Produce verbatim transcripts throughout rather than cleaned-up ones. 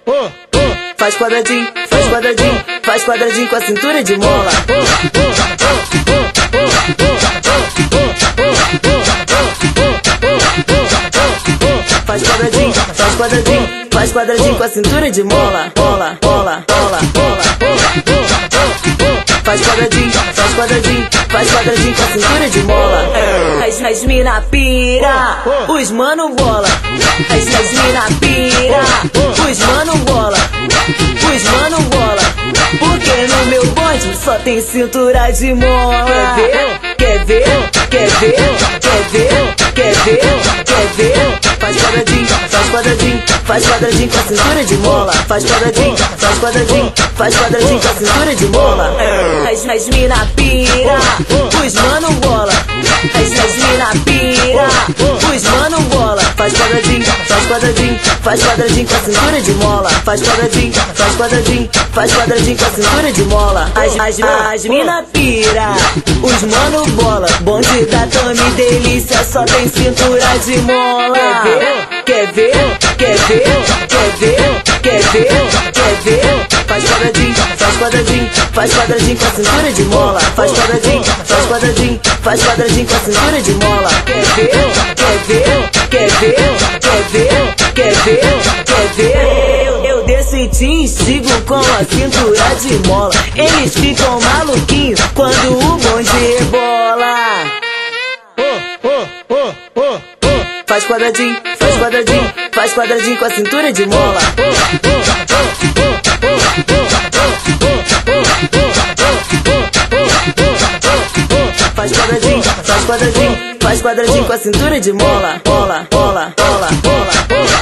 Faz quadradinho, faz quadradinho, faz quadradinho com a cintura de mola. Faz quadradinho, faz quadradinho, faz quadradinho com a cintura de mola. Mola, mola, mola, mola. Faz quadradinho, faz quadradinho, faz quadradinho com a cintura de mola. As, as mina pira, os mano bola. As, as mina pira, os mano bola. Os mano bola, porque no meu bonde só tem cintura de mola. Quer ver? Quer ver? Quer ver? Quer ver? Quer ver? Faz quadradinho, faz quadradinho, faz quadradinho com a cintura de mola. Faz quadradinho, faz quadradinho, faz quadradinho com a cintura de mola. As, as mina pira, os mano bola. As, as mina pira, os mano bola. Faz quadradinho, faz quadradinho, faz quadradinho com a cintura de mola. Faz quadradinho, faz quadradinho, faz quadradinho com a cintura de mola. As, as, as mina pira, os mano bola. Bonde da Tami delícia só tem cintura de mola. Quer ver? Quer ver? Quer ver? Quer ver? Quer ver? Faz quadradinho, faz quadradinho, faz quadradinho com a cintura de mola. Faz quadradinho, faz quadradinho, faz quadradinho com a cintura de mola. Quer ver? Quer ver? Quer ver? Quer ver? Quer ver? Quer ver? Eu, eu decidi e instigo com a cintura de mola. Eles ficam maluquinhos quando o bonde rebola. Faz quadradinho, faz quadradinho, faz quadradinho com a cintura de mola. Faz quadradinho, faz quadradinho, faz quadradinho com a cintura de mola. Mola, mola, mola, mola.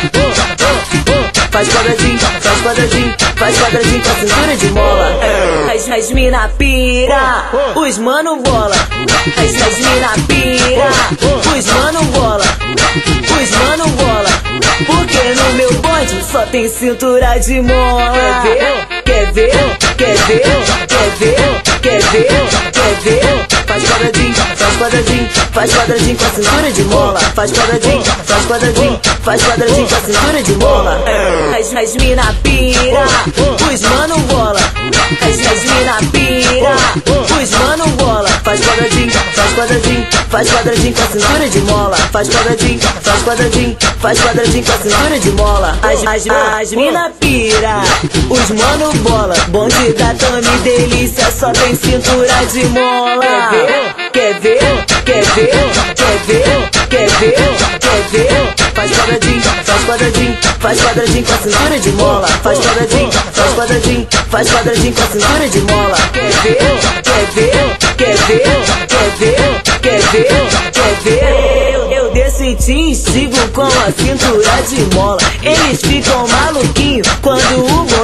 Faz quadradinho, faz quadradinho, faz quadradinho com a cintura de mola. As, as mina pira, os mano bola. As, as mina pira, os mano bola. Os mano bola, porque no meu bonde só tem cintura de mola. Quer ver? Quer ver? Quer ver? Quer ver? Quer ver? Faz quadradinho, faz quadradinho, faz quadradinho com a cintura de mola. Faz quadradinho, faz quadradinho, faz quadradinho com a cintura de mola. As, as mina pira, os mano bola. As, as mina pira, os mano bola. Faz quadradinho, faz quadradinho, faz quadradinho com a cintura de mola. Faz quadradinho, faz quadradinho, faz quadradinho com a cintura de mola. As, as, as mina pira, os mano bola. Bonde da Tami delícia só tem cintura de mola. Quer ver? Quer ver? Quer ver? Quer ver? Quer ver? Faz quadradinho, faz quadradinho, faz quadradinho com a cintura de mola. Faz quadradinho, faz quadradinho, faz quadradinho com a cintura de mola. Quer ver? Quer ver? Quer ver? Quer ver? Quer ver? Quer ver? Eu, eu decidi e instigo com a cintura de mola. Eles ficam maluquinhos quando o